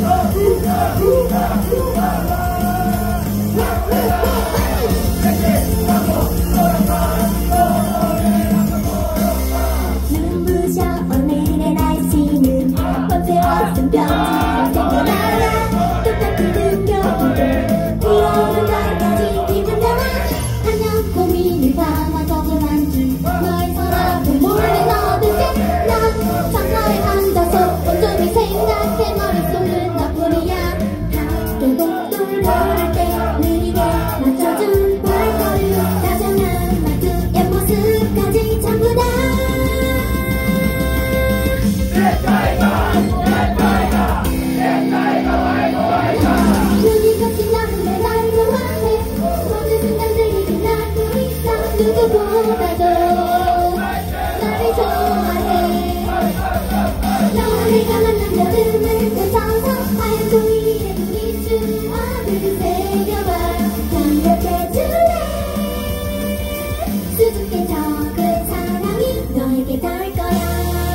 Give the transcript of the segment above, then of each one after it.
눈부셔 오늘의 날씨는 번쩍 쓴 편지를 생겨나라. 똑같은 등교를 비오는 날까지 기분 좋아. 한영 고민을 담아서 그만 줄 너의 서랍을 몰래 넣어둘게. 난 창가에 앉아서 온종일 생각해. 머릿속은 나뿐이야. 학교 복도를 걸을 때 느리게 맞춰준 발걸음, 다정한 말투, 옆모습까지 전부 다 눈이 거친 나는 왜 날 좋아해. 모든 순간들이 빛나고 있어. 누구보다도 나를 좋아해. 너와 내가 만난 여름을 펼쳐서 하얀 종이에 눈이 주머니를 새겨봐. 기억해줄래. 수줍게 적은 사랑이 너에게 닿을 거야.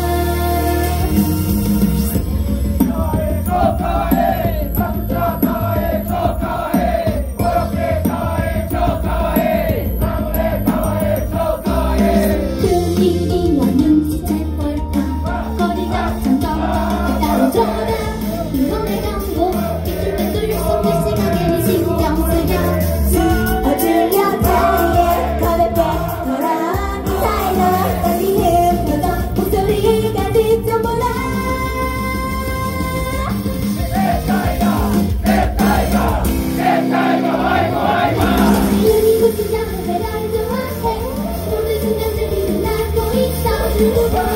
분위기와 눈치챌 걸까. 거리가 점점 가까워져라. 이번에 경고 이쯤에 뚫릴 수 없는 시각에는 신경 쓰여. 어질려 자리에 가볍게 돌아온 이 사이로 떨리는 표정, 목소리까지 좀 몰라. 눈이 부신 나는 왜 날 좋아해. 모든 순간들이 빛나고 있어. 누구보다